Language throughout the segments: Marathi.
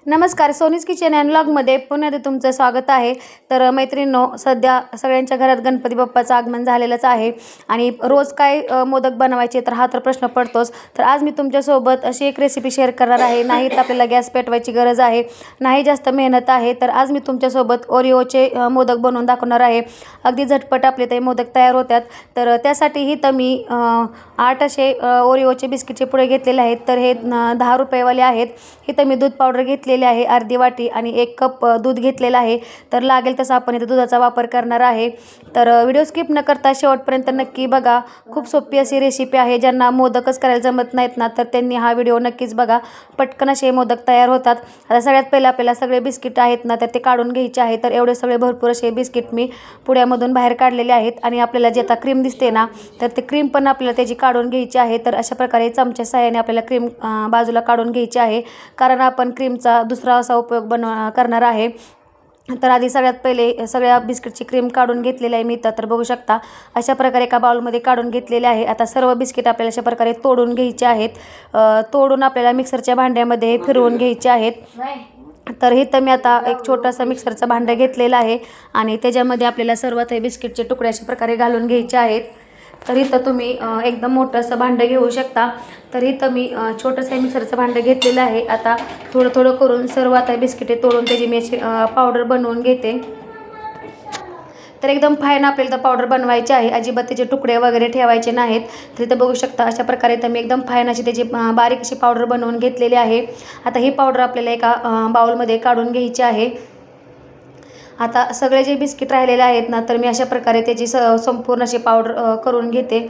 नमस्कार, सोनीज किचन अँड व्लॉगमध्ये पुन्हा एकदा तुमचं स्वागत आहे। तर मैत्रिणींनो, सध्या सगळ्यांच्या घरात गणपती बाप्पाचं आगमन झालेलंच आहे आणि रोज काय मोदक बनवायचे तर हा तर प्रश्न पडतोच। तर आज मी तुमच्यासोबत अशी एक रेसिपी शेअर करणार आहे। नाही तर आपल्याला गॅस पेटवायची गरज आहे, नाही जास्त मेहनत आहे। तर आज मी तुमच्यासोबत ओरिओचे मोदक बनवून दाखवणार आहे। अगदी झटपट आपले ते मोदक तयार होतात। तर त्यासाठीही तर मी 8 असे ओरिओचे बिस्किटचे पुडे घेतलेले आहेत। तर हे 10 रुपयेवाले आहेत। हे तर मी दूध पावडर घेतलेले आहे अर्धी वाटी आणि 1 कप दूध घेतलेला आहे। तर लागेल तसं आपण इथे दुधाचा वापर करणार आहे। तर व्हिडिओ स्किप न करता शेवटपर्यंत नक्की बघा। खूप सोपी अशी रेसिपी आहे। ज्यांना मोदकच करायला जमत नाहीत ना, तर त्यांनी हा व्हिडिओ नक्कीच बघा। पटकन असे मोदक तयार होतात। आता सगळ्यात पहिला आपल्याला सगळे बिस्किट आहेत ना, तर ते काढून घ्यायचे आहे। तर एवढे सगळे भरपूर असे बिस्किट मी पुड्यामधून बाहेर काढलेले आहेत आणि आपल्याला जे आता क्रीम दिसते ना, तर ते क्रीम पण आपल्याला त्याची काढून घ्यायची आहे। तर अशा प्रकारे चमच्या सहाय्याने आपल्याला क्रीम बाजूला काढून घ्यायची आहे, कारण आपण क्रीमचा दुसरा असा उपयोग करणार आहे। तर आधी सगळ्यात पहिले सगळ्या बिस्किटची क्रीम काढून घेतलेली आहे मी तर बघू शकता अशा प्रकारे एका बाउलमध्ये काढून घेतलेले आहे। आता सर्व बिस्किट आपल्याला अशा प्रकारे तोडून घ्यायचे आहेत। तोडून आपल्याला मिक्सरच्या भांड्यामध्ये फिरवून घ्यायचे आहेत। तर हे तर मी आता एक छोटंसं मिक्सरचं भांडं घेतलेलं आहे आणि त्याच्यामध्ये आपल्याला सर्वात हे बिस्किटचे तुकडे अशा प्रकारे घालून घ्यायचे आहेत। तर इथं तुम्ही एकदम मोठं असं भांडं घेऊ शकता। तर इथं मी छोटंसं मिक्सरचं भांडं घेतलेलं आहे। आता थोडं थोडं करून सर्व आता बिस्किटे तोडून त्याची मी अशी पावडर बनवून घेते। तर एकदम फाईन आपल्याला पावडर बनवायची आहे, अजिबात त्याचे तुकडे वगैरे ठेवायचे नाहीत। तर इथं बघू शकता अशा प्रकारे तर मी एकदम फाईन अशी त्याची बारीक अशी पावडर बनवून घेतलेली आहे। आता ही पावडर आपल्याला एका बाउलमध्ये काढून घ्यायची आहे। आता सगळे जे बिस्किट राहिलेले आहेत ना, तर मी अशा प्रकारे त्याची संपूर्ण अशी पावडर करून घेते।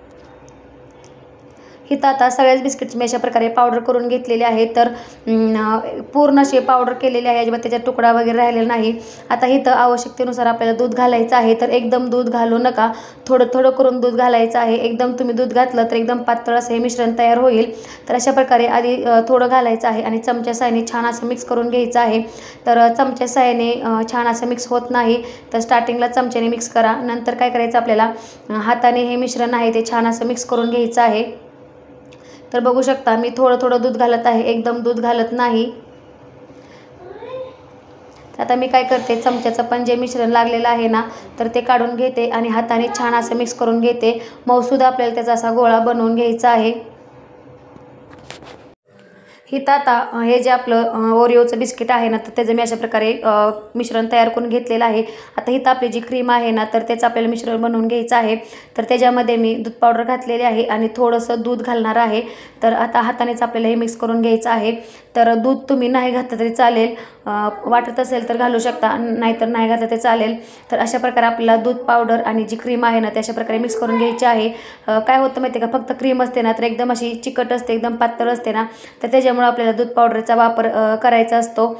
इथं आता सगळ्याच बिस्किटची मी अशा प्रकारे पावडर करून घेतलेली आहे। तर पूर्ण अशी पावडर केलेली आहे, अजिबात त्याच्यात तुकडा वगैरे राहिलेला नाही। आता इथं आवश्यकतेनुसार आपल्याला दूध घालायचं आहे। तर एकदम दूध घालू नका, थोडं थोडं करून दूध घालायचं आहे। एकदम तुम्ही दूध घातलं तर एकदम पातळ असं हे मिश्रण तयार होईल। तर अशा प्रकारे आधी थोडं घालायचं आहे आणि चमच्या साहाय्याने छान असं मिक्स करून घ्यायचं आहे। तर चमच्या साहाय्याने छान असं मिक्स होत नाही, तर स्टार्टिंगला चमच्याने मिक्स करा। नंतर काय करायचं आपल्याला हाताने हे मिश्रण आहे ते छान असं मिक्स करून घ्यायचं आहे। तर बघू शकता मी थोडं थोडं दूध घालत आहे, एकदम दूध घालत नाही। आता मी काय करते, चमच्याचं पण जे मिश्रण लागलेलं आहे ना, तर ते काढून घेते आणि हाताने छान असं मिक्स करून घेते। मऊसूद आपल्याला त्याचा असा गोळा बनवून घ्यायचा आहे। इथं आता हे जे आपलं ओरिओचं बिस्किट आहे ना, तर त्याचं मी अशा प्रकारे मिश्रण तयार करून घेतलेलं आहे। आता इथं आपली जी क्रीम आहे ना, तर त्याचं आपल्याला मिश्रण बनवून घ्यायचं आहे। तर त्याच्यामध्ये मी दूध पावडर घातलेली आहे आणि थोडंसं दूध घालणार आहे। तर आता हातानेच आपल्याला हे मिक्स करून घ्यायचं आहे। तर दूध तुम्ही नाही घातलं तरी चालेल, वाटत असेल तर घालू शकता, नाहीतर नाही घातलं ते चालेल। तर अशा प्रकारे आपल्याला दूध पावडर आणि जी क्रीम आहे ना, ते अशा प्रकारे मिक्स करून घ्यायची आहे। काय होतं माहिती आहे का, फक्त क्रीम असते ना, तर एकदम अशी चिकट असते, एकदम पातळ असते ना, तर त्याच्यामुळे आपल्याला दूध पावडरचा वापर करायचा असतो,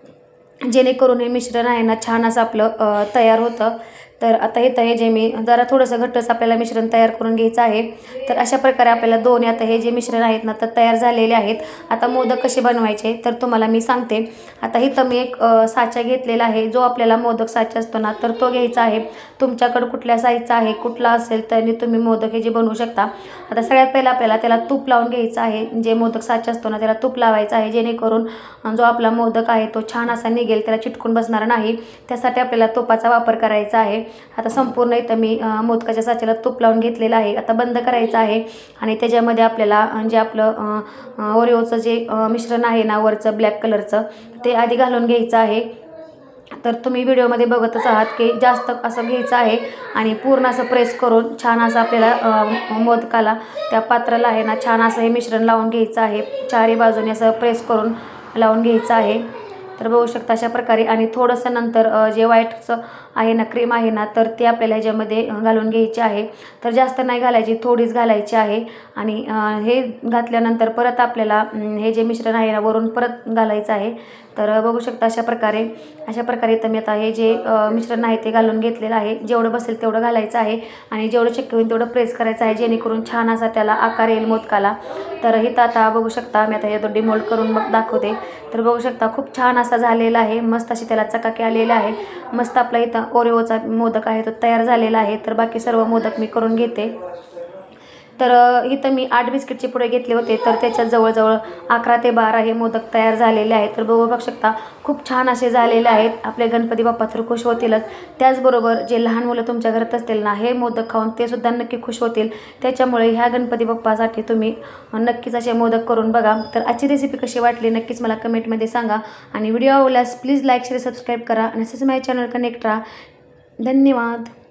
जेणेकरून हे मिश्रण आहे ना छान असं आपलं तयार होतं। तर आता इथं हे जे मी जरा थोडंसं घट्टच आपल्याला मिश्रण तयार करून घ्यायचं आहे। तर अशा प्रकारे आपल्याला दोन्ही आता हे जे मिश्रण आहेत ना, तर तयार झालेले आहेत। आता मोदक कसे बनवायचे तर तुम्हाला मी सांगते। आता इथं मी एक साचा घेतलेला आहे, जो आपल्याला मोदक साचा असतो ना, तर तो घ्यायचा आहे। तुमच्याकडे कुठल्या साईजचा आहे, कुठला असेल तरी तुम्ही मोदक हे जे बनवू शकता। आता सगळ्यात पहिला आपल्याला त्याला तूप लावून घ्यायचं आहे। जे मोदक साचा असतो ना, त्याला तूप लावायचं आहे, जेणेकरून जो आपला मोदक आहे तो छान असा निघेल, त्याला चिटकून बसणार नाही। त्यासाठी आपल्याला तुपाचा वापर करायचा आहे। आता संपूर्ण इथं मी मोदकाच्या साच्याला तूप लावून घेतलेलं आहे। आता बंद करायचं आहे आणि त्याच्यामध्ये आपल्याला जे आपलं ओरिओचं जे मिश्रण आहे ना, वरचं ब्लॅक कलरचं, ते आधी घालून घ्यायचं आहे। तर तुम्ही व्हिडिओमध्ये बघतच आहात की जास्त असं घ्यायचं आहे आणि पूर्ण असं प्रेस करून छान असं आपल्याला मोदकाला त्या पात्राला आहे ना छान असं हे मिश्रण लावून घ्यायचं आहे। चारी बाजूने असं प्रेस करून लावून घ्यायचं आहे। तर बघू शकता अशा प्रकारे आणि थोडंसं नंतर जे व्हाईटचं आहे ना, क्रीम आहे ना, तर ते आपल्याला ह्याच्यामध्ये घालून घ्यायची आहे। तर जास्त नाही घालायची, थोडीच घालायची आहे। आणि हे घातल्यानंतर परत आपल्याला हे जे मिश्रण आहे ना, वरून परत घालायचं आहे। तर बघू शकता अशा प्रकारे तर मी आता हे जे मिश्रण आहे ते घालून घेतलेलं आहे। जेवढं बसेल तेवढं घालायचं आहे आणि जेवढं शक्य होईल तेवढं प्रेस करायचं आहे, जेणेकरून छान असा त्याला आकार येईल मोदकाला। तर इथं आता बघू शकता मी आता हे डिमोल्ड करून मग दाखवते। तर बघू शकता खूप छान असा झालेला आहे, मस्त अशी त्याला चकाकी आलेली आहे। मस्त आपला इथं ओरिओचा मोदक आहे तो तयार झालेला आहे। तर बाकी सर्व मोदक मी करून घेते। तर इथं मी 8 बिस्किटचे पुडे घेतले होते, तर त्याच्यात जवळजवळ 11 ते 12 हे मोदक तयार झालेले आहेत. तर बघू शकता खूप छान असे झालेले आहेत. आपले गणपती बाप्पा तर खुश होतीलच, त्याचबरोबर जे लहान मुलं तुमच्या घरात असतील ना, हे मोदक खाऊन ते सुद्धा नक्की खुश होतील. त्याच्यामुळे ह्या गणपती बाप्पासाठी तुम्ही नक्कीच असे मोदक करून बघा. तर आजची रेसिपी कशी वाटली नक्कीच मला कमेंटमध्ये सांगा आणि व्हिडिओ आवडल्यास प्लीज लाईक शेअर सबस्क्राईब करा आणि असेच माझ्या चॅनल कनेक्ट राहा. धन्यवाद.